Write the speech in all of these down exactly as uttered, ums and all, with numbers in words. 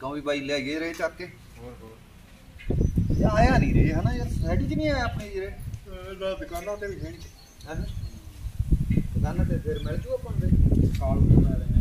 ਕਣਕਾਂ ਵੀ ਬਾਈ ਲੈ ਗਏ ਰੇ ਚੱਕ ਕੇ। ਇਹ ਆਇਆ ਨਹੀਂ ਰੇ ਹਨਾ ਯਾਰ, ਸੋਸਾਇਟੀ 'ਚ ਨਹੀਂ ਆਇਆ ਆਪਣੇ ਜਿਹੜੇ ਦੁਕਾਨਾਂ ਤੇ ਵੀ ਹੈ ਹਨ ਦੁਕਾਨਾਂ ਤੇ ਫਿਰ ਮਿਲ ਜੂ ਆਪਾਂ ਦੇ ਕਾਲ ਨੂੰ ਲੈ ਲੈਣੇ।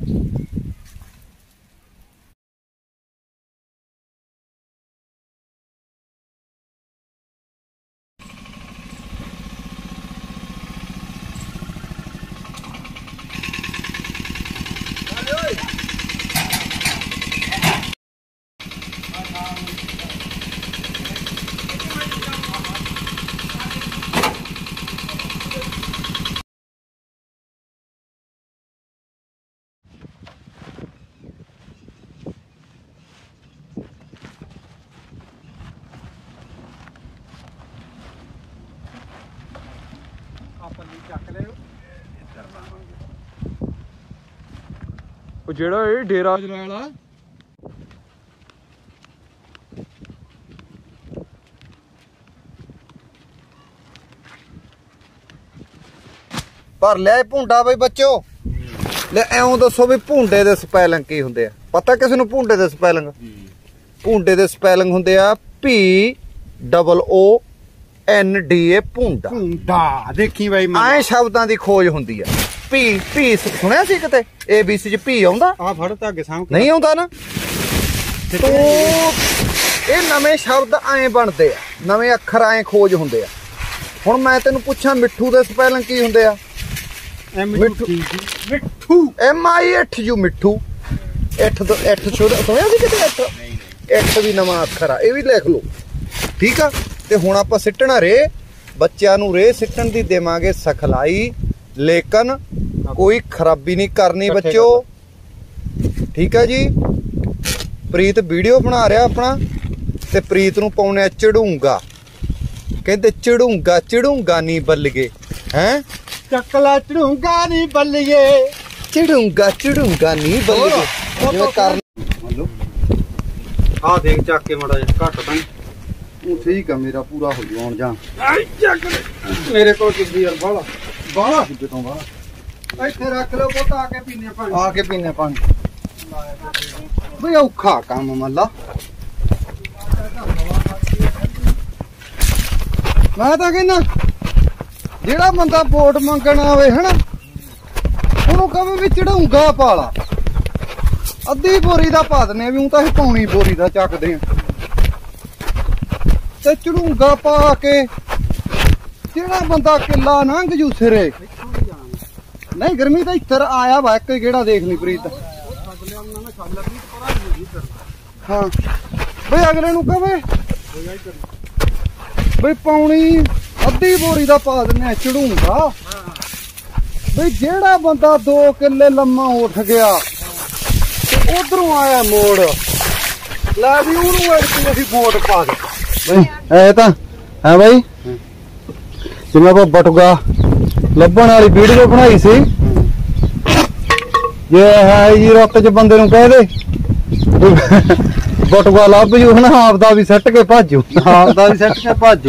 ਉਹ ਜਿਹੜਾ ਇਹ ਡੇਰਾ ਚਲਾ ਵਾਲਾ ਪਰ ਲੈ ਭੁੰਡਾ ਬਈ ਬੱਚੋ, ਲੈ ਐਉਂ ਦੱਸੋ ਵੀ ਭੁੰਡੇ ਦੇ ਸਪੈਲਿੰਗ ਕੀ ਹੁੰਦੇ ਆ? ਪਤਾ ਕਿਸੇ ਨੂੰ ਭੁੰਡੇ ਦੇ ਸਪੈਲਿੰਗ? ਭੁੰਡੇ ਦੇ ਸਪੈਲਿੰਗ ਹੁੰਦੇ ਆ ਪੀ double O N D A ਭੁੰਡਾ। ਭੁੰਡਾ ਦੇਖੀ ਬਾਈ ਐ ਸ਼ਬਦਾਂ ਦੀ ਖੋਜ ਹੁੰਦੀ ਆ। ਪੀ ਪੀ ਸੁਣਿਆ ਸੀ ਕਿਤੇ ਏ ਬੀ ਸੀ ਚ ਪੀ ਆਉਂਦਾ? ਆ ਫੜ ਧਾਗੇ ਸਾਂਭ ਨਹੀਂ ਆਉਂਦਾ ਨਾ। ਤੋ ਇਹ ਨਵੇਂ ਸ਼ਬਦ ਐ ਬਣਦੇ ਆ, ਨਵੇਂ ਅੱਖਰ ਐ ਖੋਜ ਹੁੰਦੇ ਆ। ਹੁਣ ਮੈਂ ਤੈਨੂੰ ਪੁੱਛਾਂ ਮਿੱਠੂ ਦੇ ਸਪੈਲਿੰਗ ਕੀ ਹੁੰਦੇ ਆ? ਮਿੱਠੂ ਮਿੱਠੂ ਐਮ ਆਈ ਐਠ ਯੂ ਮਿੱਠੂ। ਐਠ ਤੋਂ ਐਠ ਸੁਣਿਆ ਸੀ ਕਿਤੇ? ਐਠ ਐਠ ਵੀ ਨਵਾਂ ਅੱਖਰ ਆ, ਇਹ ਵੀ ਲਿਖ ਲਓ ਠੀਕ ਆ। ਤੇ ਹੁਣ ਆਪਾਂ ਸਿੱਟਣਾ ਰੇ, ਬੱਚਿਆਂ ਨੂੰ ਰੇ ਸਿੱਟਣ ਦੀ ਦੇਵਾਂਗੇ ਸਿਖਲਾਈ, ਲੇਕਿਨ ਕੋਈ ਖਰਾਬੀ ਨਹੀਂ ਕਰਨੀ ਬੱਚਿਓ, ਠੀਕ ਆ ਜੀ। ਪ੍ਰੀਤ ਵੀਡੀਓ ਬਣਾ ਰਿਹਾ ਆਪਣਾ, ਤੇ ਪ੍ਰੀਤ ਨੂੰ ਪਾਉਣੇ ਚੜੂੰਗਾ, ਕਹਿੰਦੇ ਚੜੂੰਗਾ ਚੜੂੰਗਾ ਨਹੀਂ ਬੱਲੀਏ ਹੈ, ਚੱਕਲਾ ਚੜੂੰਗਾ ਨਹੀਂ ਬੱਲੀਏ, ਚੜੂੰਗਾ ਚੜੂੰਗਾ ਨਹੀਂ ਬੱਲੀਏ ਜਿਵੇਂ ਕਰ। ਆ ਦੇਖ ਚੱਕ ਕੇ ਮਾੜਾ ਜਿਹਾ ਘੱਟ ਤਾਂ ਉਹ ਠੀਕ ਆ, ਮੇਰਾ ਪੂਰਾ ਹੋ ਜੂ ਆਉਣ ਜਾਂ ਮੇਰੇ ਕੋਲ ਕਿੱਦੀ ਯਾਰ ਬਾਲਾ ਬਾਹਲਾ ਕਿੱਥੇ ਤੋਂ ਬਾਹਲਾ। ਇੱਥੇ ਰੱਖ ਲਓ ਪੁੱਤ, ਆ ਕੇ ਪੀਨੇ ਪਾਣੀ, ਆ ਕੇ ਪੀਨੇ ਪਾਣੀ ਬਈ ਔਖਾ ਕੰਮ ਮੱਲਾ। ਮੈਂ ਤਾਂ ਕਹਿੰਦਾ ਜਿਹੜਾ ਬੰਦਾ ਵੋਟ ਮੰਗਣ ਆਵੇ ਹਨਾ, ਉਹਨੂੰ ਕਹੇ ਵੀ ਚੜਾਉਂਗਾ ਪਾਲਾ, ਅੱਧੀ ਬੋਰੀ ਦਾ ਪਾ ਦਨੇ ਵੀ, ਉਹ ਤਾਂ ਅਸੀਂ ਪੌਣੀ ਬੋਰੀ ਦਾ ਚੱਕਦੇ ਆ, ਤੇ ਚੜੂੰਗਾ ਪਾ ਕੇ ਜਿਹੜਾ ਬੰਦਾ ਕਿੱਲਾ ਲੰਘ ਜੂ ਸਿਰੇ। ਨਹੀਂ ਗਰਮੀ ਤਾਂ ਇੱਧਰ ਆਇਆ ਵਾ ਇੱਕ ਕਿਹੜਾ ਦੇਖ ਲਈ ਪ੍ਰੀਤ। ਹਾਂ ਬਈ ਅਗਲੇ ਨੂੰ ਕਹੇ ਬਈ ਪੌਣੀ ਅੱਧੀ ਬੋਰੀ ਦਾ ਪਾ ਦਿੰਨੇ ਚੜੂੰਗਾ। ਬਈ ਜਿਹੜਾ ਬੰਦਾ ਦੋ ਕਿੱਲੇ ਲੰਮਾ ਉੱਠ ਗਿਆ ਤੇ ਉਧਰੋਂ ਆਇਆ ਮੋੜ, ਲੈ ਵੀ ਉਹਨੂੰ ਐਤਕੀ ਅਸੀਂ ਵੋਟ ਪਾ ਦੇ। ਇਹ ਤਾਂ ਹੈ ਬਾਈ, ਜਿਵੇਂ ਆਪਾਂ ਬਟੂਆ ਲੱਭਣ ਵਾਲੀ ਵੀਡੀਓ ਬਣਾਈ ਸੀ, ਜੇ ਹੈ ਜੀ ਰੁੱਤ ਚ ਬੰਦੇ ਨੂੰ ਕਹਿ ਦੇ ਬਟੂਆ ਲੱਭ ਜੂ ਹਨਾ, ਆਪਦਾ ਵੀ ਸੱਟ ਕੇ ਭਾਜੂ, ਆਪਦਾ ਵੀ ਸੱਟ ਕੇ ਭਾਜੂ।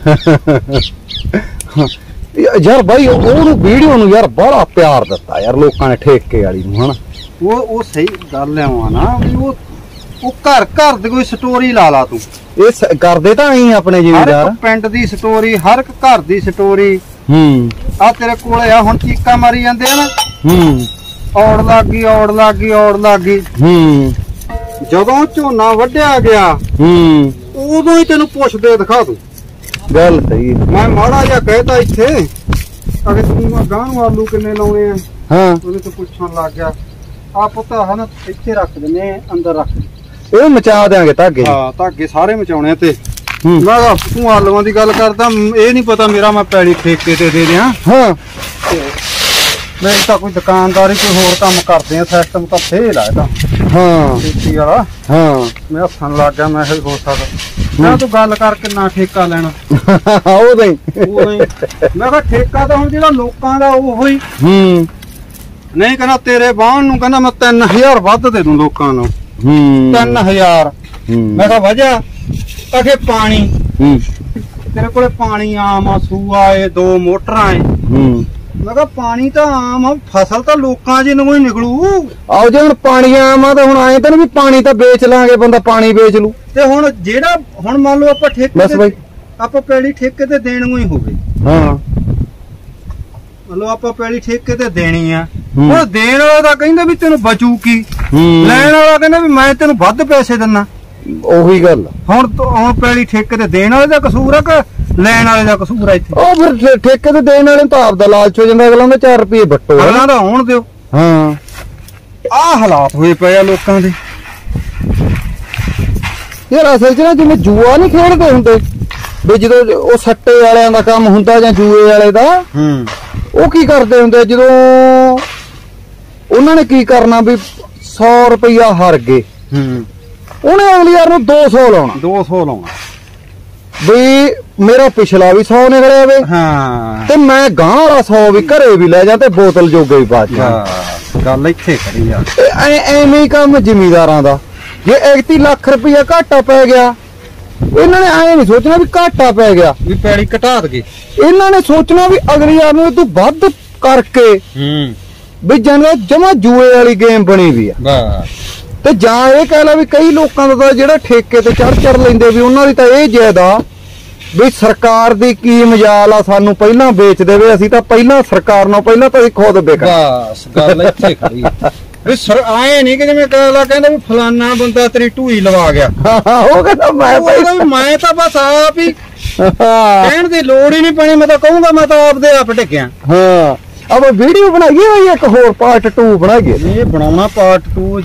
ਯਾਰ ਬਾਈ ਉਹਨੂੰ ਵੀਡੀਓ ਨੂੰ ਯਾਰ ਬੜਾ ਪਿਆਰ ਦਿੱਤਾ ਯਾਰ ਲੋਕਾਂ ਨੇ, ਠੇਕੇ ਵਾਲੀ ਨੂੰ ਹਨਾ। ਉਹ ਉਹ ਸਹੀ ਗੱਲ ਆ ਨਾ ਵੀ ਉਹ ਉਹ ਘਰ ਘਰ ਦੀ ਕੋਈ ਸਟੋਰੀ ਲਾ ਲਾ ਤੂੰ, ਇਹ ਕਰਦੇ ਤਾਂ ਆਈ ਆਪਣੇ ਜ਼ਿਮੀਂਦਾਰ, ਪਿੰਡ ਦੀ ਸਟੋਰੀ, ਹਰ ਇੱਕ ਘਰ ਦੀ ਸਟੋਰੀ। ਹੂੰ ਆ ਤੇਰੇ ਕੋਲੇ ਆ ਹੁਣ ਚੀਕਾਂ ਮਾਰੀ ਜਾਂਦੇ ਆ ਨਾ, ਹੂੰ ਔੜ ਲੱਗ ਗਈ ਔੜ ਲੱਗ ਗਈ ਔੜ ਲੱਗ ਗਈ। ਹੂੰ ਜਦੋਂ ਝੋਨਾ ਵੱਢਿਆ ਗਿਆ ਹੂੰ ਉਦੋਂ ਹੀ ਤੈਨੂੰ ਪੁੱਛਦੇ ਦਿਖਾ ਦੂੰ। ਗੱਲ ਸਹੀ। ਮੈਂ ਮਾੜਾ ਜਿਹਾ ਕਹਿਤਾ ਇੱਥੇ ਅਗੇ ਤੂੰ ਗਾਂ ਨੂੰ ਆਲੂ ਕਿੰਨੇ ਲਾਉਣੇ ਆ, ਹਾਂ ਉਹਦੇ ਤੋਂ ਪੁੱਛਣ ਲੱਗ ਗਿਆ। ਆ ਪੁੱਤ ਹਨ ਇੱਥੇ ਰੱਖ ਦਿੰਨੇ, ਅੰਦਰ ਰੱਖ ਦੇ, ਇਹ ਮਚਾ ਦਿਆਂਗੇ ਧਾਗੇ। ਹਾਂ ਧਾਗੇ ਸਾਰੇ ਮਚਾਉਣੇ ਤੇ। ਹੂੰ ਮੈਂ ਕਿਹਾ ਤੂੰ ਆਲੂਆਂ ਦੀ ਗੱਲ ਕਰਦਾ, ਇਹ ਨਹੀਂ ਪਤਾ ਮੇਰਾ ਮੈਂ ਪੈਲੀ ਠੇਕੇ ਤੇ ਦੇ ਦਿਆਂ। ਹਾਂ ਮੈਂ ਤਾਂ ਕੋਈ ਦੁਕਾਨਦਾਰੀ ਕੋਈ ਹੋਰ ਕੰਮ ਕਰਦੇ ਆ, ਸਿਸਟਮ ਤਾਂ ਫੇਲ ਆ ਇਹਦਾ ਹਾਂ ਖੇਤੀ ਵਾਲਾ। ਹਾਂ ਮੈਂ ਹੱਸਣ ਲੱਗ ਗਿਆ, ਮੈਂ ਕਿਹਾ ਹੋ ਸਕਦਾ ਮੈਂ ਤੂੰ ਗੱਲ ਕਰ ਕਿੰਨਾ ਠੇਕਾ ਲੈਣਾ। ਉਹਦਾ ਹੀ ਮੈਂ ਕਿਹਾ ਠੇਕਾ ਤਾਂ ਹੁਣ ਜਿਹੜਾ ਲੋਕਾਂ ਦਾ ਉਹ ਹੀ। ਹੂੰ ਨਹੀਂ ਕਹਿੰਦਾ ਤੇਰੇ ਬਾਹਣ ਨੂੰ ਕਹਿੰਦਾ ਮੈਂ ਤਿੰਨ ਹਜ਼ਾਰ ਵੱਧ ਦੇ ਦੂੰ ਲੋਕਾਂ ਨੂੰ। ਹੂੰ ਤਿੰਨ ਹਜ਼ਾਰ ਮੈਂ ਕਿਹਾ ਵਜ੍ਹਾ ਅਖੇ ਪਾਣੀ, ਹੂੰ ਤੇਰੇ ਕੋਲੇ ਪਾਣੀ ਆਮ ਆ, ਸੂਆ ਏ, ਦੋ ਮੋਟਰਾਂ ਏ, ਹੂੰ ਮੈਂ ਕਿਹਾ ਪਾਣੀ ਤਾਂ ਆਮ ਆ, ਫਸਲ ਤਾਂ ਲੋਕਾਂ ਜੀ ਨੂੰ ਹੀ ਨਿਕਲੂ। ਆਓ ਜੇ ਹੁਣ ਪਾਣੀ ਆਵਾਂ ਤਾਂ ਹੁਣ ਆਏ ਤਾਂ ਵੀ ਪਾਣੀ ਤਾਂ ਵੇਚ ਲਾਂਗੇ, ਬੰਦਾ ਪਾਣੀ ਵੇਚ ਲੂ। ਤੇ ਹੁਣ ਜਿਹੜਾ ਹੁਣ ਮੰਨ ਲਓ ਆਪਾਂ ਠੇਕੇ ਬਸ ਬਾਈ ਆਪਾਂ ਪੈਲੀ ਠੇਕੇ ਤੇ ਦੇਣ ਨੂੰ ਹੀ ਹੋਵੇ। ਹਾਂ ਮਤਲਬ ਆਪਾਂ ਪੈਲੀ ਠੇਕੇ ਤੇ ਦੇਣੀ ਆ, ਹੁਣ ਦੇਣ ਵਾਲਾ ਤਾਂ ਕਹਿੰਦਾ ਵੀ ਤੈਨੂੰ ਬਚੂ ਕੀ, ਹੂੰ ਲੈਣ ਵਾਲਾ ਕਹਿੰਦਾ ਵੀ ਮੈਂ ਤੈਨੂੰ ਵੱਧ ਪੈਸੇ ਦਿੰਨਾ। ਉਹੀ ਗੱਲ ਹੁਣ ਹੁਣ ਪੈਲੀ ਠੇਕੇ ਤੇ ਦੇਣ ਵਾਲੇ ਦਾ ਕਸੂਰ ਆ ਕਿ ਲੈਣ ਵਾਲੇ ਦਾ ਕਸੂਰ ਆ ਇੱਥੇ? ਉਹ ਫਿਰ ਠੇ- ਠੇਕੇ ਤੇ ਦੇਣ ਵਾਲੇ ਨੂੰ ਤਾਂ ਆਪਦਾ ਲਾਲਚ ਹੋ ਜਾਂਦਾ, ਅਗਲਾ ਦਾ ਚਾਰ ਰੁਪਏ ਵੱਟੋ। ਅਗਲਾ ਦਾ ਆਉਣ ਦਿਓ। ਹਾਂ ਆਹ ਹਾਲਾਤ ਹੋਏ ਪਏ ਆ ਲੋਕਾਂ ਦੇ। ਯਾਰ ਅਸਲ 'ਚ ਨਾ ਜਿਵੇਂ ਜੂਆ ਨਹੀਂ ਖੇਡਦੇ ਹੁੰਦੇ ਵੀ ਜਦੋਂ ਉਹ ਸੱਟੇ ਵਾਲਿਆਂ ਦਾ ਕੰਮ ਹੁੰਦਾ ਜਾਂ ਜੂਏ ਵਾਲੇ ਦਾ, ਹੂੰ ਉਹ ਕੀ ਕਰਦੇ ਹੁੰਦੇ ਜਦੋਂ ਉਹਨਾਂ ਨੇ ਕੀ ਕਰਨਾ ਵੀ ਸੌ ਰੁਪਇਆ ਹਾਰ ਗਏ, ਹੂੰ ਉਹਨੇ ਅਗਲੀ ਯਾਰ ਨੂੰ ਦੋ ਸੌ ਲਾਉਣਾ ਦੋ ਸੌ ਲਾਉਣਾ ਵੀ ਮੇਰਾ ਪਿਛਲਾ ਵੀ ਸੌ ਨਿਕਲਿਆ ਵੇ ਹਾਂ ਤੇ ਮੈਂ ਗਾਂ ਵਾਲਾ ਸੌ ਵੀ ਘਰੇ ਵੀ ਲੈ ਜਾ ਤੇ ਬੋਤਲ ਜੋਗੇ ਵੀ ਬਾਅਦ ਚ। ਗੱਲ ਇੱਥੇ ਖੜੀ ਆ। ਐ ਐਵੇਂ ਹੀ ਕੰਮ ਜ਼ਿਮੀਦਾਰਾਂ ਦਾ। ਜੇ ਇਕੱਤੀ ਲੱਖ ਰੁਪਇਆ ਘਾਟਾ ਪੈ ਗਿਆ, ਇਹਨਾਂ ਨੇ ਐ ਨਹੀਂ ਸੋਚਣਾ ਵੀ ਘਾਟਾ ਪੈ ਗਿਆ ਵੀ ਪੈੜੀ ਘਟਾ ਦਗੇ, ਇਹਨਾਂ ਨੇ ਸੋਚਣਾ ਵੀ ਅਗਲੀ ਯਾਰ ਨੂੰ ਤੂੰ ਵੱਧ ਕਰਕੇ ਹੂੰ ਵੀ ਜਨ ਜਮਾ ਜੂਏ ਵਾਲੀ ਗੇਮ ਬਣੀ ਵੀ ਆ। ਬਸ ਤੇ ਜਾਂ ਇਹ ਕਹਿ ਲਾ ਵੀ ਕਈ ਲੋਕਾਂ ਦਾ ਤਾਂ ਜਿਹੜਾ ਠੇਕੇ ਤੇ ਚੜ ਚੜ ਲੈਂਦੇ ਵੀ ਉਹਨਾਂ ਦੀ ਤਾਂ ਇਹ ਜਾਇਦਾ ਵੀ ਸਰਕਾਰ ਦੀ ਕੀ ਮਜਾਲ ਆ, ਸਾਨੂੰ ਪਹਿਲਾਂ ਵੇਚ ਦੇਵੇ, ਅਸੀਂ ਤਾਂ ਪਹਿਲਾਂ ਸਰਕਾਰ ਨਾਲ ਪਹਿਲਾਂ ਤਾਂ ਅਸੀਂ ਖੁਦ ਵਿਕ। ਬਸ ਗੱਲ ਇੱਥੇ ਖੜੀ ਆ ਵੀ ਸਰ ਆਏ ਨਹੀਂ ਕਿ ਜਿਵੇਂ ਕਹਿੰਦਾ ਕਹਿੰਦਾ ਵੀ ਫਲਾਨਾ ਬੰਦਾ ਤੇਰੀ ਢੂਈ ਲਵਾ ਗਿਆ। ਉਹ ਕਹਿੰਦਾ ਮੈਂ ਉਹ ਕਹਿੰਦਾ ਵੀ ਮੈਂ ਤਾਂ ਬਸ ਆਪ ਹੀ ਕਹਿਣ ਦੀ ਲੋੜ ਹੀ ਨਹੀਂ ਪੈਣੀ, ਮੈਂ ਤਾਂ ਕਹੂੰਗਾ ਮੈਂ ਤਾਂ ਆਪਦੇ ਆਪ ਟਿਕਿਆ। ਹਾਂ ਆਪਾਂ ਵੀਡੀਓ ਬਣਾਈਏ ਹੋਈ ਇੱਕ ਹੋਰ ਪਾਰਟ ਟੂ ਬਣਾਈਏ। ਇਹ ਬਣਾਉਣਾ ਪਾਰਟ ਟੂ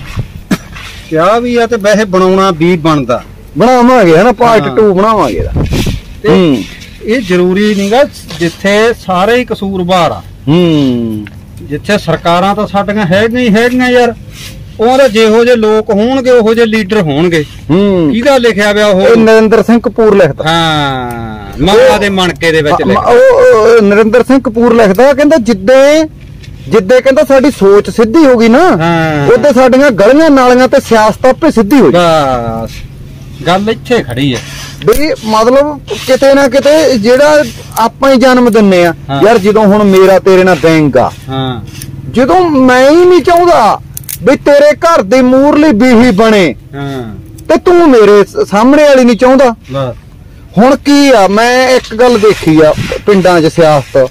ਕਿਹਾ ਵੀ ਆ ਤੇ ਵੈਸੇ ਬਣਾਉਣਾ ਵੀ ਬਣਦਾ, ਬਣਾਵਾਂਗੇ ਹਨਾ ਪਾਰਟ ਟੂ ਬਣਾਵਾਂਗੇ ਦਾ। ਤੇ ਇਹ ਜ਼ਰੂਰੀ ਨਹੀਂਗਾ ਜਿੱਥੇ ਸਾਰੇ ਹੀ ਕਸੂਰਵਾਰ ਆ, ਹੂੰ ਜਿੱਥੇ ਸਰਕਾਰਾਂ ਤਾਂ ਸਾਡੀਆਂ ਹੈਗੀਆਂ ਹੀ ਹੈਗੀਆਂ ਯਾਰ, ਉਹਦੇ ਜਿਹੋ ਜਿਹੇ ਲੋਕ ਹੋਣਗੇ ਉਹੋ ਜਿਹੇ ਲੀਡਰ ਹੋਣਗੇ। ਹੂੰ ਕਿਹਦਾ ਲਿਖਿਆ ਪਿਆ ਉਹ? ਇਹ ਨਰਿੰਦਰ ਸਿੰਘ ਕਪੂਰ ਲਿਖਦਾ। ਹਾਂ ਮਾਂ ਦੇ ਮਣਕੇ ਦੇ ਵਿੱਚ ਲਿਖਿਆ। ਉਹ ਨਰਿੰਦਰ ਸਿੰਘ ਕਪੂਰ ਲਿਖਦਾ, ਕਹਿੰਦਾ ਜਿੱਦੇ ਜਿੱਦੇ ਕਹਿੰਦਾ ਸਾਡੀ ਸੋਚ ਸਿੱਧੀ ਹੋ ਗਈ ਨਾ, ਉਹਦੇ ਸਾਡੀਆਂ ਗਲੀਆਂ ਨਾਲੀਆਂ ਤੇ ਸਿਆਸਤ ਆਪੇ ਸਿੱਧੀ ਹੋ ਗਈ। ਬਸ ਗੱਲ ਇੱਥੇ ਖੜੀ ਹੈ ਵੀ ਮਤਲਬ ਕਿਤੇ ਨਾ ਕਿਤੇ ਜਿਹੜਾ ਆਪਾਂ ਹੀ ਜਨਮ ਦਿੰਨੇ ਆ ਯਾਰ, ਜਦੋਂ ਹੁਣ ਮੇਰਾ ਤੇਰੇ ਨਾਲ ਬੈਂਕ ਆ, ਹਾਂ ਜਦੋਂ ਮੈਂ ਹੀ ਨਹੀਂ ਚਾਹੁੰਦਾ ਵੀ ਤੇਰੇ ਘਰ ਦੀ ਮੂਰਲੀ ਬੀਹੀ ਬਣੇ, ਹਾਂ ਤੇ ਤੂੰ ਮੇਰੇ ਸਾਹਮਣੇ ਵਾਲੀ ਨਹੀਂ ਚਾਹੁੰਦਾ। ਬਸ ਹੁਣ ਕੀ ਆ, ਮੈਂ ਇੱਕ ਗੱਲ ਦੇਖੀ ਆ ਪਿੰਡਾਂ 'ਚ ਸਿਆਸਤ,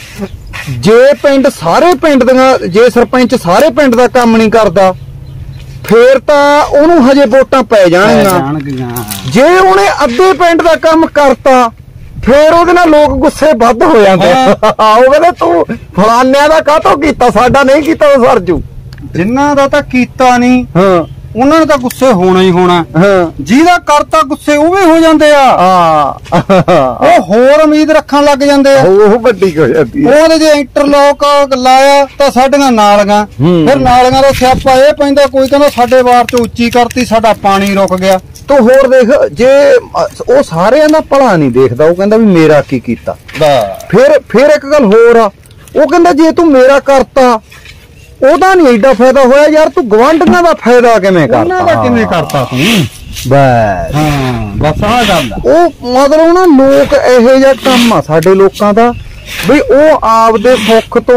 ਜੇ ਪਿੰਡ ਸਾਰੇ ਪਿੰਡ ਦੀਆਂ ਜੇ ਸਰਪੰਚ ਸਾਰੇ ਪਿੰਡ ਦਾ ਕੰਮ ਨਹੀਂ ਕਰਦਾ ਫੇਰ ਤਾਂ ਉਹਨੂੰ ਹਜੇ ਵੋਟਾਂ ਪੈ ਜਾਣਗੀਆਂ। ਜੇ ਉਹਨੇ ਅੱਧੇ ਪਿੰਡ ਦਾ ਕੰਮ ਕਰਤਾ ਫੇਰ ਉਹਦੇ ਨਾਲ ਲੋਕ ਗੁੱਸੇ ਵੱਧ ਹੋ ਜਾਂਦੇ। ਉਹ ਕਹਿੰਦੇ ਤੂੰ ਫਲਾਨਿਆਂ ਦਾ ਕਾਹਤੋਂ ਕੀਤਾ, ਸਾਡਾ ਨਹੀਂ ਕੀਤਾ ਉਹ ਸਰਜੂ। ਜਿਨ੍ਹਾਂ ਦਾ ਤਾਂ ਕੀਤਾ ਨਹੀਂ ਹਾਂ ਉਹਨਾਂ ਨੂੰ ਤਾਂ ਗੁੱਸੇ ਹੋਣਾ ਹੀ ਹੋਣਾ। ਹਾਂ ਜਿਹਦਾ ਕਰਤਾ ਗੁੱਸੇ ਉਹ ਵੀ ਹੋ ਜਾਂਦੇ ਆ। ਹਾਂ ਉਹ ਹੋਰ ਉਮੀਦ ਰੱਖਣ ਲੱਗ ਜਾਂਦੇ ਆ, ਉਹ ਵੱਡੀ ਹੋ ਜਾਂਦੀ ਹੈ। ਉਹਦੇ ਜੇ ਇੰਟਰਲੋਕ ਲਾਇਆ ਤਾਂ ਸਾਡੀਆਂ ਨਾਲੀਆਂ, ਫਿਰ ਨਾਲੀਆਂ ਦਾ ਸਿਆਪਾ ਇਹ ਪੈਂਦਾ, ਕੋਈ ਕਹਿੰਦਾ ਸਾਡੇ ਵਾਰ ਚ ਉੱਚੀ ਕਰਤੀ ਸਾਡਾ ਪਾਣੀ ਰੁਕ ਗਿਆ। ਤੂੰ ਹੋਰ ਦੇਖ, ਜੇ ਉਹ ਸਾਰਿਆਂ ਦਾ ਭਲਾ ਨਹੀਂ ਦੇਖਦਾ, ਉਹ ਕਹਿੰਦਾ ਵੀ ਮੇਰਾ ਕੀ ਕੀਤਾ। ਫਿਰ ਫਿਰ ਇੱਕ ਗੱਲ ਹੋਰ ਆ, ਉਹ ਕਹਿੰਦਾ ਜੇ ਤੂੰ ਮੇਰਾ ਕਰਤਾ ਉਹਦਾ ਨਹੀਂ ਐਡਾ ਫਾਇਦਾ ਹੋਇਆ ਯਾਰ, ਤੂੰ ਗਵਾਂਢੀਆਂ ਦਾ ਫਾਇਦਾ ਕਿਵੇਂ ਕਰਤਾ, ਉਹਨਾਂ ਦਾ ਕਿਵੇਂ ਕਰਤਾ ਤੂੰ। ਬਸ ਹਾਂ ਬਸ ਆਹ ਗੱਲ ਆ। ਉਹ ਮਤਲਬ ਨਾ ਲੋਕ ਇਹੋ ਜਿਹਾ ਕੰਮ ਆ ਸਾਡੇ ਲੋਕਾਂ ਦਾ ਵੀ ਉਹ ਆਪਦੇ ਸੁੱਖ ਤੋਂ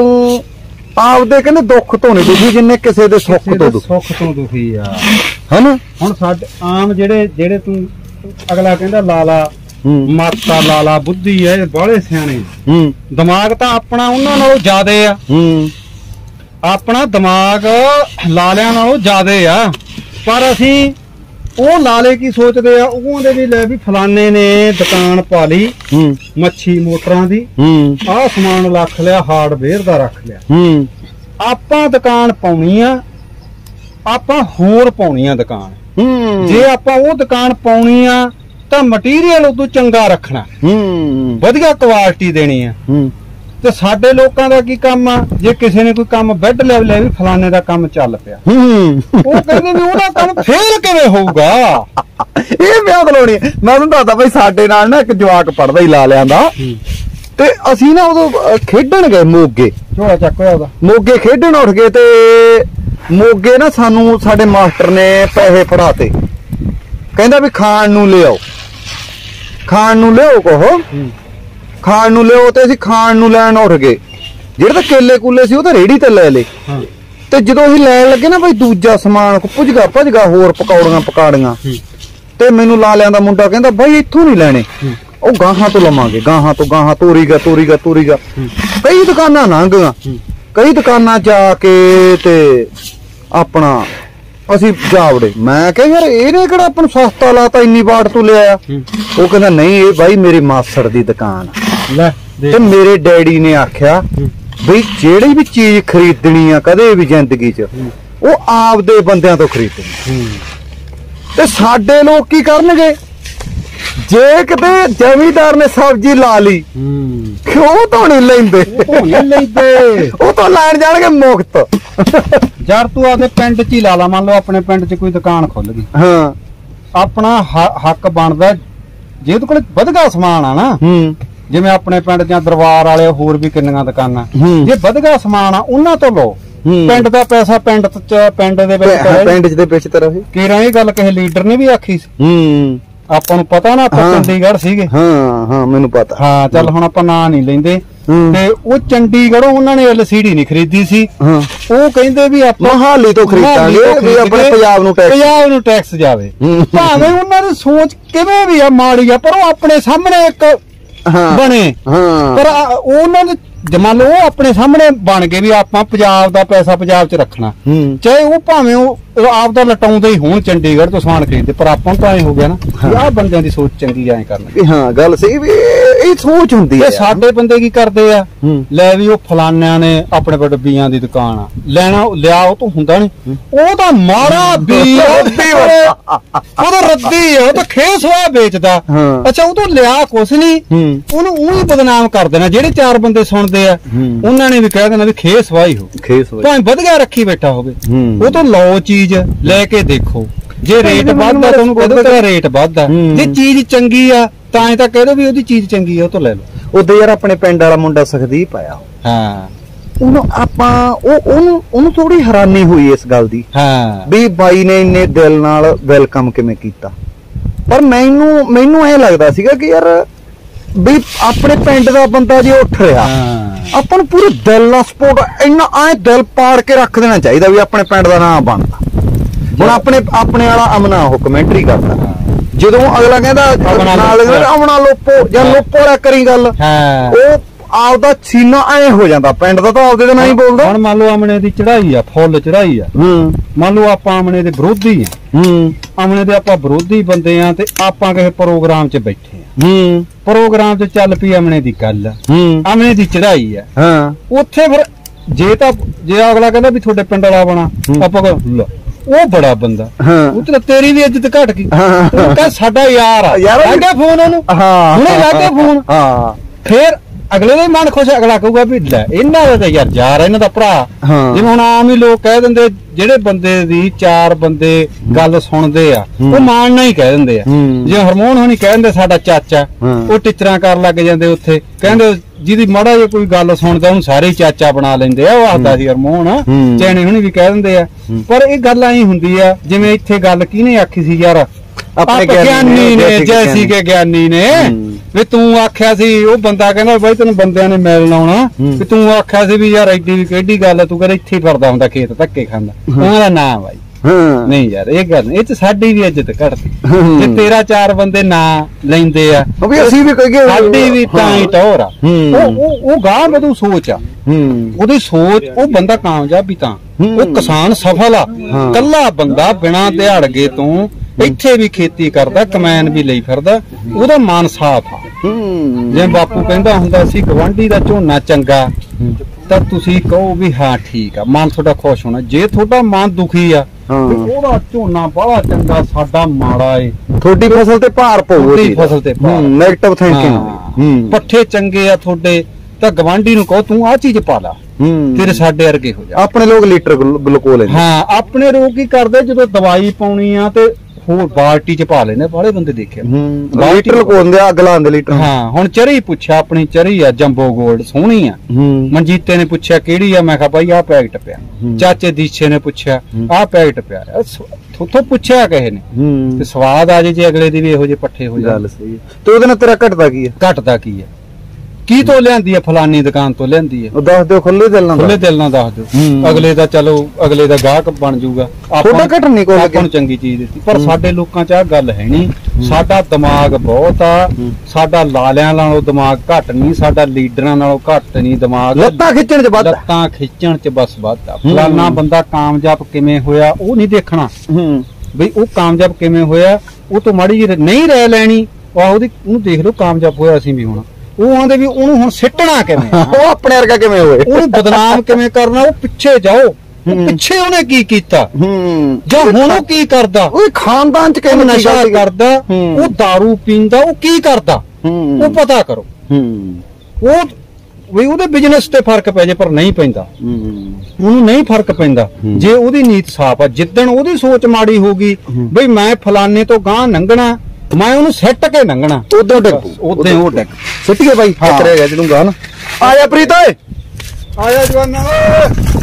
ਆਪਦੇ ਕਹਿੰਦੇ ਦੁੱਖ ਤੋਂ ਨਹੀਂ ਦੁਖੀ ਜਿੰਨੇ ਕਿਸੇ ਦੇ ਸੁੱਖ ਤੋਂ ਦੁਖੀ। ਸੁੱਖ ਤੋਂ ਦੁਖੀ ਆ ਹਨਾ। ਹੁਣ ਸਾਡੇ ਆਮ ਜਿਹੜੇ ਜਿਹੜੇ ਤੂੰ ਅਗਲਾ ਕਹਿੰਦਾ ਲਾਲਾ ਮਾਤਾ ਲਾਲਾ ਬੁੱਧੀ ਐ, ਬਾਹਲੇ ਸਿਆਣੇ, ਹੂੰ ਦਿਮਾਗ ਤਾਂ ਆਪਣਾ ਉਹਨਾਂ ਨਾਲੋਂ ਜ਼ਿਆਦੇ ਆ। ਹੂੰ ਆਪਣਾ ਦਿਮਾਗ ਲਾਲਿਆਂ ਨਾਲੋਂ ਜ਼ਿਆਦੇ ਆ, ਪਰ ਅਸੀਂ ਉਹ ਲਾਲੇ ਕੀ ਸੋਚਦੇ ਆ, ਉਹਦੇ ਵੀ ਲੈ ਵੀ ਫਲਾਨੇ ਨੇ ਦੁਕਾਨ ਪਾ ਲਈ ਮੱਛੀ ਮੋਟਰਾਂ ਦੀ, ਆਹ ਸਮਾਨ ਰੱਖ ਲਿਆ, ਹਾਰਡਵੇਅਰ ਦਾ ਰੱਖ ਲਿਆ। ਆਪਾਂ ਦੁਕਾਨ ਪਾਉਣੀ ਆ, ਆਪਾਂ ਹੋਰ ਪਾਉਣੀ ਆ ਦੁਕਾਨ। ਜੇ ਆਪਾਂ ਉਹ ਦੁਕਾਨ ਪਾਉਣੀ ਆ ਤਾਂ ਮਟੀਰੀਅਲ ਉਦੋਂ ਚੰਗਾ ਰੱਖਣਾ, ਵਧੀਆ ਕੁਆਲਿਟੀ ਦੇਣੀ ਆ। ਤੇ ਸਾਡੇ ਲੋਕਾਂ ਦਾ ਕੀ ਕੰਮ ਆ, ਜੇ ਕਿਸੇ ਨੇ ਕੋਈ ਕੰਮ ਬੈੱਡ ਲੈ ਲਿਆ ਵੀ ਫਲਾਣੇ ਦਾ ਕੰਮ ਚੱਲ ਪਿਆ, ਉਹ ਕਹਿੰਦੇ ਵੀ ਉਹਦਾ ਕੰਮ ਫੇਲ ਕਿਵੇਂ ਹੋਊਗਾ। ਇਹ ਵਿਆਹ ਲਾਉਣੀ। ਮੈਂ ਤੁਹਾਨੂੰ ਦੱਸਦਾ ਬਈ, ਸਾਡੇ ਨਾਲ ਨਾ ਇੱਕ ਜਵਾਕ ਪੜਦਾ ਹੀ ਲਾ ਲਿਆਂਦਾ, ਤੇ ਅਸੀਂ ਨਾ ਉਦੋਂ ਖੇਡਣ ਗਏ ਮੋਗੇ, ਝੋਲਾ ਚੱਕ ਹੋਇਆ ਉਹਦਾ, ਮੋਗੇ ਖੇਡਣ ਉੱਠ ਗਏ। ਤੇ ਮੋਗੇ ਨਾ ਸਾਨੂੰ ਸਾਡੇ ਮਾਸਟਰ ਨੇ ਪੈਸੇ ਫੜਾਤੇ, ਕਹਿੰਦਾ ਵੀ ਖਾਣ ਨੂੰ ਲਿਆਓ, ਖਾਣ ਨੂੰ ਲਿਆਓ, ਕਹੋ ਖਾਣ ਨੂੰ ਲਿਓ। ਤੇ ਅਸੀਂ ਖਾਣ ਨੂੰ ਲੈਣ ਉੱਠ ਗਏ ਜਿਹੜੇ ਤਾਂ ਕੇਲੇ ਕੂਲੇ ਸੀ ਉਹ ਤਾਂ ਰੇੜੀ ਤੇ ਲੈ ਲੇ ਤੇ ਜਦੋਂ ਅਸੀਂ ਲੈਣ ਲੱਗੇ ਨਾ ਬਈ ਦੂਜਾ ਸਮਾਨ ਭੁਜਗਾ ਭਜਗਾ ਹੋਰ ਪਕੌੜੀਆਂ ਪਕਾੜੀਆਂ ਤੇ ਮੈਨੂੰ ਲਾ ਲਿਆਂਦਾ ਮੁੰਡਾ ਕਹਿੰਦਾ ਬਾਈ ਇੱਥੋਂ ਨਹੀਂ ਲੈਣੇ ਉਹ ਗਾਹਾਂ ਤੋਂ ਲਵਾਂਗੇ ਗਾਹਾਂ ਤੋਂ ਗਾਹਾਂ ਤੋਰੀਗਾ ਤੋਰੀਗਾ ਤੋਰੀਗਾ ਕਈ ਦੁਕਾਨਾਂ ਲੰਘੀਆਂ ਕਈ ਦੁਕਾਨਾਂ ਜਾ ਕੇ ਤੇ ਆਪਣਾ ਅਸੀਂ ਜਾਵੜੇ ਮੈਂ ਕਿਹਾ ਯਾਰ ਇਹਨੇ ਕਿਹੜਾ ਆਪਾਂ ਨੂੰ ਸਸਤਾ ਲਾਤਾ ਇੰਨੀ ਬਾਟ ਤੋਂ ਲਿਆਇਆ ਉਹ ਕਹਿੰਦਾ ਨਹੀਂ ਇਹ ਬਾਈ ਮੇਰੇ ਮਾਸੜ ਦੀ ਦੁਕਾਨ ਲੈ ਤੇ ਮੇਰੇ ਡੈਡੀ ਨੇ ਆਖਿਆ ਬਈ ਜਿਹੜੀ ਵੀ ਚੀਜ਼ ਖਰੀਦਣੀ ਆ ਕਦੇ ਵੀ ਜ਼ਿੰਦਗੀ 'ਚ ਉਹ ਆਪਦੇ ਬੰਦਿਆਂ ਤੋਂ ਖਰੀਦਣੀ ਤੇ ਸਾਡੇ ਲੋਕ ਕੀ ਕਰਨਗੇ ਜੇ ਕਿਤੇ ਜ਼ਮੀਂਦਾਰ ਨੇ ਸਬਜ਼ੀ ਲਾ ਲਈ ਕਿਉਂ ਤੋਂ ਨਹੀਂ ਲੈਂਦੇ ਉਹ ਤੋਂ ਲੈਣ ਜਾਣਗੇ ਮੁਫਤ ਯਾਰ ਤੂੰ ਆਪਦੇ ਪਿੰਡ 'ਚ ਹੀ ਲਾ ਲਾ ਮੰਨ ਲਓ ਆਪਣੇ ਪਿੰਡ 'ਚ ਕੋਈ ਦੁਕਾਨ ਖੁੱਲ ਗਈ ਹਾਂ ਆਪਣਾ ਹੱਕ ਬਣਦਾ ਜੇ ਉਹਦੇ ਕੋਲ ਵਧਗਾ ਸਮਾਨ ਆ ਨਾ ਜਿਵੇਂ ਆਪਣੇ ਪਿੰਡ ਜਾਂ ਦਰਬਾਰ ਵਾਲੇ ਹੋਰ ਵੀ ਕਿੰਨੀਆਂ ਦੁਕਾਨਾਂ ਜੇ ਵਧਗਾ ਸਮਾਨ ਆ ਉਹਨਾਂ ਤੋਂ ਲਓ ਪਿੰਡ ਦਾ ਪੈਸਾ ਪਿੰਡ ਚ ਪਿੰਡ ਦੇ ਵਿੱਚ ਪਿੰਡ ਦੇ ਵਿੱਚ ਤਾਂ ਰਹੇ ਕਿਹੜਾ ਇਹ ਗੱਲ ਕਿਸੇ ਲੀਡਰ ਨੇ ਵੀ ਆਖੀ ਸੀ ਹੂੰ ਆਪਾਂ ਨੂੰ ਪਤਾ ਨਾ ਆਪਾਂ ਚੰਡੀਗੜ੍ਹ ਸੀਗੇ ਹਾਂ ਹਾਂ ਮੈਨੂੰ ਪਤਾ ਹਾਂ ਚੱਲ ਹੁਣ ਆਪਾਂ ਨਾਂ ਨਹੀਂ ਲੈਂਦੇ ਤੇ ਉਹ ਚੰਡੀਗੜ੍ਹੋਂ ਉਹਨਾਂ ਨੇ ਐਲ ਸੀ ਡੀ ਨਹੀਂ ਖਰੀਦੀ ਸੀ ਉਹ ਕਹਿੰਦੇ ਵੀ ਆਪਾਂ ਮੋਹਾਲੀ ਤੋਂ ਖਰੀਦਾਂਗੇ ਵੀ ਆਪਣੇ ਪੰਜਾਬ ਨੂੰ ਟੈਕਸ ਪੰਜਾਬ ਨੂੰ ਟੈਕਸ ਜਾਵੇ ਭਾਵੇਂ ਉਹਨਾਂ ਦੀ ਸੋਚ ਕਿਵੇਂ ਵੀ ਆ ਮਾੜੀ ਆ ਪਰ ਉਹ ਆਪਣੇ ਸਾਹਮਣੇ ਇੱਕ ਬਣੇ ਪਰ ਉਹਨਾਂ ਦੇ ਮੰਨ ਲਓ ਉਹ ਆਪਣੇ ਸਾਹਮਣੇ ਬਣ ਗਏ ਵੀ ਆਪਾਂ ਪੰਜਾਬ ਦਾ ਪੈਸਾ ਪੰਜਾਬ 'ਚ ਰੱਖਣਾ ਚਾਹੇ ਉਹ ਭਾਵੇਂ ਉਹ ਆਪ ਦਾ ਲਟਾਉਂਦੇ ਹੀ ਹੋਣ ਚੰਡੀਗੜ੍ਹ ਤੋਂ ਸਮਾਨ ਖਰੀਦਦੇ ਪਰ ਆਪਾਂ ਨੂੰ ਤਾਂ ਐ ਹੋ ਗਿਆ ਨਾ ਆਹ ਬੰਦਿਆਂ ਦੀ ਸੋਚ ਚੰਗੀ ਐ ਕਰਨਾ ਹਾਂ ਗੱਲ ਸਹੀ ਵੀ ਇਹ ਸੋਚ ਹੁੰਦੀ ਹੈ ਸਾਡੇ ਬੰਦੇ ਕੀ ਕਰਦੇ ਆ ਲੈ ਵੀ ਉਹ ਫਲਾਨਿਆਂ ਨੇ ਆਪਣੇ ਕੋਲ ਬੀਆਂ ਦੀ ਦੁਕਾਨ ਆ ਲੈਣਾ ਲਿਆ ਉਹ ਤੋਂ ਹੁੰਦਾ ਨਹੀਂ ਉਹ ਤਾਂ ਮਾੜਾ ਬੀ ਉਹਦਾ ਰੱਦੀ ਆ ਉਹ ਤਾਂ ਖੇਸਵਾ ਵੇਚਦਾ ਅੱਛਾ ਉਹ ਤੋਂ ਲਿਆ ਕੁਛ ਨਹੀਂ ਉਹਨੂੰ ਉਹੀ ਬਦਨਾਮ ਕਰ ਦੇਣਾ ਜਿਹੜੇ ਚਾਰ ਬੰਦੇ ਸੁਣਦੇ ਆ ਉਹਨਾਂ ਨੇ ਵੀ ਕਹਿ ਦੇਣਾ ਵੀ ਖੇਸਵਾ ਹੀ ਹੋ ਭਾਵੇਂ ਵਧੀਆ ਰੱਖੀ ਬੈਠਾ ਹੋਵੇ ਉਹ ਤੋਂ ਲਓ ਚੀਜ਼ ਲੈ ਕੇ ਦੇਖੋ ਜੇ ਰੇਟ ਵੱਧਦਾ ਤੁਹਾਨੂੰ ਕਹਿੰਦਾ ਤੇਰਾ ਰੇਟ ਵੱਧਦਾ ਜੇ ਚੀਜ਼ ਚੰਗੀ ਆ ਤਾਂ ਇਹ ਤਾਂ ਕਹਿ ਦੋ ਵੀ ਉਹਦੀ ਚੀਜ਼ ਚੰਗੀ ਆ ਉਹ ਤੋਂ ਲੈ ਲਓ ਉਦੋਂ ਯਾਰ ਆਪਣੇ ਪਿੰਡ ਵਾਲਾ ਮੁੰਡਾ ਸੁਖਦੀਪ ਆਇਆ ਹਾਂ ਉਹਨੂੰ ਆਪਾਂ ਉਹ ਉਹਨੂੰ ਉਹਨੂੰ ਥੋੜੀ ਹੈਰਾਨੀ ਹੋਈ ਇਸ ਗੱਲ ਦੀ ਹਾਂ ਵੀ ਬਾਈ ਨੇ ਇੰਨੇ ਦਿਲ ਨਾਲ ਵੈਲਕਮ ਕਿਵੇਂ ਕੀਤਾ ਪਰ ਮੈਨੂੰ ਮੈਨੂੰ ਐ ਲੱਗਦਾ ਸੀਗਾ ਕਿ ਯਾਰ ਵੀ ਆਪਣੇ ਪਿੰਡ ਦਾ ਬੰਦਾ ਜੇ ਉੱਠ ਰਿਹਾ ਆਪਾਂ ਨੂੰ ਪੂਰੇ ਦਿਲ ਨਾਲ ਸਪੋਰਟ ਇੰਨਾ ਐ ਦਿਲ ਪਾੜ ਕੇ ਰੱਖ ਦੇਣਾ ਚਾਹੀਦਾ ਵੀ ਆਪਣੇ ਪਿੰਡ ਦਾ ਨਾਮ ਬਣਦਾ ਹੁਣ ਆਪਣੇ ਆਪਣੇ ਵਾਲਾ ਅਮਨਾ ਉਹ ਕਮੈਂਟਰੀ ਕਰਦਾ ਜਦੋਂ ਅਗਲਾ ਕਹਿੰਦਾ ਨਾਲ ਅਮਨਾ ਲੋਪੋ ਜਾਂ ਲੋਪੋ ਵਾਲਾ ਕਰੀ ਗੱਲ ਉਹ ਆਪਦਾ ਸੀਨਾ ਐ ਹੋ ਜਾਂਦਾ ਪਿੰਡ ਦਾ ਤਾਂ ਆਪਦੇ ਦਾ ਨਹੀਂ ਬੋਲਦਾ ਹੁਣ ਮੰਨ ਲਓ ਅਮਨੇ ਦੀ ਚੜਾਈ ਆ ਫੁੱਲ ਚੜਾਈ ਆ ਹੂੰ ਮੰਨ ਲਓ ਆਪਾਂ ਅਮਨੇ ਦੇ ਵਿਰੋਧੀ ਆ ਹੂੰ ਅਮਨੇ ਦੇ ਆਪਾਂ ਵਿਰੋਧੀ ਬੰਦੇ ਆ ਤੇ ਆਪਾਂ ਕਿਸੇ ਪ੍ਰੋਗਰਾਮ 'ਚ ਬੈਠੇ ਆ ਹੂੰ ਪ੍ਰੋਗਰਾਮ 'ਚ ਚੱਲ ਪਈ ਅਮਨੇ ਦੀ ਗੱਲ ਹੂੰ ਅਮਨੇ ਦੀ ਚੜਾਈ ਆ ਹਾਂ ਉੱਥੇ ਫਿਰ ਜੇ ਤਾਂ ਜੇ ਅਗਲਾ ਕਹਿੰਦਾ ਵੀ ਤੁਹਾਡੇ ਪਿੰਡ ਵਾਲਾ ਬਣਾ ਆਪਾਂ ਕਹ ਉਹ ਬੜਾ ਬੰਦਾ ਉਹ ਤੇ ਤੇਰੀ ਵੀ ਇੱਜ਼ਤ ਘਟ ਗਈ ਉਹ ਕਹਿੰਦਾ ਸਾਡਾ ਯਾਰ ਆ ਲੱਗਾ ਫੋਨ ਉਹਨੂੰ ਹੁਣੇ ਲੱਗਾ ਫੋਨ ਹਾਂ ਫਿਰ ਅਗਲੇ ਦਾ ਮਨ ਖੁਸ਼ ਅਗਲਾ ਕਹੂਗਾ ਵੀ ਲੈ ਇਹਨਾਂ ਦਾ ਤਾਂ ਯਾਰ ਯਾਰ ਇਹਨਾਂ ਦਾ ਭਰਾ ਜਿਵੇਂ ਹੁਣ ਆਮ ਹੀ ਲੋਕ ਕਹਿ ਦਿੰਦੇ ਜਿਹੜੇ ਬੰਦੇ ਦੀ ਚਾਰ ਬੰਦੇ ਗੱਲ ਸੁਣਦੇ ਆ ਉਹ ਮਾਣਨਾ ਹੀ ਕਹਿ ਦਿੰਦੇ ਆ ਜੇ ਹਰਮੋਨ ਹੋਣੀ ਕਹਿ ਦਿੰਦੇ ਸਾਡਾ ਚਾਚਾ ਉਹ ਟੀਚਰਾਂ ਕਰਨ ਲੱਗ ਜਾਂਦੇ ਉੱਥੇ ਕਹਿੰਦੇ ਜਿਹਦੀ ਮਾੜਾ ਜੇ ਕੋਈ ਗੱਲ ਸੁਣਦਾ ਉਹਨੂੰ ਸਾਰੇ ਚਾਚਾ ਬਣਾ ਲੈਂਦੇ ਆ ਉਹ ਆਖਦਾ ਸੀ ਹਰਮੋਨ ਚੈਣੇ ਹੁਣੀ ਵੀ ਕਹਿ ਦਿੰਦੇ ਆ ਪਰ ਇਹ ਗੱਲ ਐਂ ਹੁੰਦੀ ਆ ਜਿਵੇਂ ਇੱਥੇ ਗੱਲ ਕਿਹਨੇ ਆਖੀ ਸੀ ਯਾਰ ਆਪਣੇ ਗਿਆਨੀ ਨੇ ਜੈਸੀ ਕੇ ਗਿਆਨੀ ਨੇ ਵੀ ਤੂੰ ਆਖਿਆ ਸੀ ਉਹ ਬੰਦਾ ਕਹਿੰਦਾ ਬਾਈ ਤੈਨੂੰ ਬੰਦਿਆਂ ਨੇ ਮਿਲਣ ਆਉਣਾ ਵੀ ਤੂੰ ਆਖਿਆ ਸੀ ਵੀ ਯਾਰ ਐਡੀ ਵੀ ਕਿਹੜੀ ਗੱਲ ਤੂੰ ਕਹਿੰਦਾ ਇੱਥੇ ਫਿਰਦਾ ਹੁੰਦਾ ਖੇਤ ਧੱਕੇ ਖਾਂਦਾ ਉਹਨਾਂ ਦਾ ਨਾਂ ਬਾਈ ਨਹੀਂ ਯਾਰ ਇਹ ਗੱਲ ਇਹ ਚ ਸਾਡੀ ਵੀ ਇੱਜ਼ਤ ਘਟਦੀ ਜੇ ਤੇਰਾ ਚਾਰ ਬੰਦੇ ਨਾਂ ਲੈਂਦੇ ਆ ਅਸੀਂ ਵੀ ਸਾਡੀ ਵੀ ਤਾਂ ਹੀ ਟੌਰ ਆ ਉਹ ਉਹ ਗਾਂ ਵਧੂ ਸੋਚ ਆ ਉਹਦੀ ਸੋਚ ਉਹ ਬੰਦਾ ਕਾਮਯਾਬ ਵੀ ਤਾਂ ਉਹ ਕਿਸਾਨ ਸਫਲ ਆ ਕੱਲਾ ਬੰਦਾ ਬਿਨਾਂ ਦਿਹਾੜਗੇ ਤੋਂ ਇੱਥੇ ਵੀ ਖੇਤੀ ਕਰਦਾ ਕਮੈਨ ਵੀ ਲਈ ਫਿਰਦਾ ਉਹਦਾ ਮਨ ਸਾਫ਼ ਆ ਜਿਵੇਂ ਬਾਪੂ ਕਹਿੰਦਾ ਹੁੰਦਾ ਸੀ ਗਵਾਂਢੀ ਦਾ ਝੋਨਾ ਚੰਗਾ ਤਾਂ ਤੁਸੀਂ ਕਹੋ ਵੀ ਹਾਂ ਠੀਕ ਆ ਮਨ ਤੁਹਾਡਾ ਖੁਸ਼ ਹੋਣਾ ਜੇ ਤੁਹਾਡਾ ਮਨ ਦੁਖੀ ਆ ਉਹਦਾ ਝੋਨਾ ਬੜਾ ਚੰਗਾ ਸਾਡਾ ਮਾੜਾ ਏ ਤੁਹਾਡੀ ਫਸਲ ਤੇ ਭਾਰ ਪਊਗੀ ਫਸਲ ਤੇ ਨੈਗੇਟਿਵ ਥਿੰਕਿੰਗ ਪੱਠੇ ਚੰਗੇ ਆ ਤੁਹਾਡੇ ਤਾਂ ਗਵਾਂਢੀ ਨੂੰ ਕਹੋ ਤੂੰ ਆਹ ਚੀਜ਼ ਪਾ ਲਾ ਤੇਰੇ ਸਾਡੇ ਵਰਗੇ ਹੋ ਜਾ ਆਪਣੇ ਲੋਕ ਲੀਟਰ ਗਲੂਕੋ ਲੈਂਦੇ ਹਾਂ ਆਪਣੇ ਲੋਕ ਕੀ ਕਰਦੇ ਜਦੋਂ ਦਵਾਈ ਪਾਉਣੀ ਆ ਤੇ ਹੋਰ ਬਾਲਟੀ ਚ ਪਾ ਲੈਨੇ ਬਾਲੇ ਬੰਦੇ ਦੇਖਿਆ ਲੀਟਰ ਲਕੋਂਦੇ ਆ ਅਗਲਾ ਆਂਦੇ ਲੀਟਰ ਹਾਂ ਹੁਣ ਚਰੀ ਪੁੱਛਿਆ ਆਪਣੀ ਚਰੀ ਆ ਜੰਬੋ ਗੋਲਡ ਸੋਹਣੀ ਆ ਮਨਜੀਤੇ ਨੇ ਪੁੱਛਿਆ ਕਿਹੜੀ ਆ ਮੈਂ ਕਿਹਾ ਭਾਈ ਆਹ ਪੈਕਟ ਪਿਆ ਚਾਚੇ ਦੀਛੇ ਨੇ ਪੁੱਛਿਆ ਆਹ ਪੈਕਟ ਪਿਆ ਥੋਥੋਂ ਪੁੱਛਿਆ ਕਿਸੇ ਨੇ ਤੇ ਸਵਾਦ ਆ ਜੇ ਜੇ ਅਗਲੇ ਦੀ ਵੀ ਇਹੋ ਜਿਹੇ ਪੱਠੇ ਹੋ ਜਾਣ ਗੱਲ ਸਹੀ ਤੇ ਉਹਦੇ ਨਾਲ ਤੇਰਾ ਘਟਦਾ ਕੀ ਆ ਘਟਦਾ ਕੀ ਆ ਕੀ ਤੋਂ ਲਿਆਂਦੀ ਹੈ? ਫਲਾਨੀ ਦੁਕਾਨ ਤੋਂ ਲਿਆਂਦੀ ਹੈ। ਉਹ ਦੱਸ ਦਿਓ ਖੁੱਲੇ ਦਿਲ ਨਾਲ, ਖੁੱਲੇ ਦਿਲ ਨਾਲ ਦੱਸ ਦਿਓ। ਅਗਲੇ ਦਾ ਚਲੋ ਅਗਲੇ ਦਾ ਗਾਹਕ ਬਣ ਜਾਊਗਾ, ਥੋੜਾ ਘਟ ਨਹੀਂ ਕੋਈ ਆਪਾਂ ਨੂੰ ਚੰਗੀ ਚੀਜ਼ ਦਿੱਤੀ। ਪਰ ਸਾਡੇ ਲੋਕਾਂ 'ਚ ਆ ਗੱਲ ਹੈ ਨਹੀਂ। ਸਾਡਾ ਦਿਮਾਗ ਬਹੁਤ ਆ, ਸਾਡਾ ਲਾਲਿਆਂ ਨਾਲੋਂ ਦਿਮਾਗ ਘੱਟ ਨਹੀਂ, ਸਾਡਾ ਲੀਡਰਾਂ ਨਾਲੋਂ ਘੱਟ ਨਹੀਂ ਦਿਮਾਗ। ਲੱਤਾਂ ਖਿੱਚਣ 'ਚ ਵੱਧ, ਲੱਤਾਂ ਖਿੱਚਣ 'ਚ ਬਸ ਵੱਧ ਆ। ਫਲਾਨਾ ਬੰਦਾ ਕਾਮਯਾਬ ਕਿਵੇਂ ਹੋਇਆ ਉਹ ਨਹੀਂ ਦੇਖਣਾ ਬਈ ਉਹ ਕਾਮਯਾਬ ਕਿਵੇਂ ਹੋਇਆ। ਉਹ ਤੋਂ ਮਾੜੀ ਜਿਹੀ ਨਹੀਂ ਰਹਿ ਲੈਣੀ, ਉਹ ਉਹਦੀ ਉਹਨੂੰ ਦੇਖ ਲਓ ਕਾਮਯਾਬ ਹੋਇਆ ਅਸੀਂ ਵੀ ਹੋਣਾ। ਉਹ ਆਂਦੇ ਵੀ ਉਹਨੂੰ ਹੁਣ ਸਿੱਟਣਾ ਕਿਵੇਂ, ਉਹ ਆਪਣੇ ਵਰਗਾ ਕਿਵੇਂ ਹੋਏ, ਉਹਨੂੰ ਬਦਨਾਮ ਕਿਵੇਂ ਕਰਨਾ। ਉਹ ਪਿੱਛੇ ਜਾਓ, ਪਿੱਛੇ ਉਹਨੇ ਕੀ ਕੀਤਾ ਜਾਂ ਹੁਣ ਉਹ ਕੀ ਕਰਦਾ, ਉਹ ਖਾਨਦਾਨ ਚ ਕਿਵੇਂ ਨਸ਼ਾ ਕਰਦਾ, ਉਹ ਦਾਰੂ ਪੀਂਦਾ, ਉਹ ਕੀ ਕਰਦਾ, ਉਹ ਪਤਾ ਕਰੋ। ਉਹ ਵੀ ਉਹਦੇ ਬਿਜ਼ਨਸ ਤੇ ਫਰਕ ਪੈ ਜੇ ਪਰ ਨਹੀਂ ਪੈਂਦਾ, ਉਹਨੂੰ ਨਹੀਂ ਫਰਕ ਪੈਂਦਾ ਜੇ ਉਹਦੀ ਨੀਤ ਸਾਫ਼ ਆ। ਜਿੱਦਣ ਉਹਦੀ ਸੋਚ ਮਾੜੀ ਹੋਗੀ ਬਈ ਮੈਂ ਫਲਾਨੇ ਤੋਂ ਗਾਂ ਲੰਘਣਾ, ਮੈਂ ਉਹਨੂੰ ਸਿੱਟ ਕੇ ਲੰਘਣਾ, ਉਦੋਂ ਡਿੱਗ ਉਦੋਂ ਉਹ ਡਿੱਗ ਸਿੱਟ ਕੇ ਬਾਈ। ਆ ਜਾ ਪ੍ਰੀਤ ਓਏ, ਆ ਜਾ ਜਵਾਨਾ ਓਏ।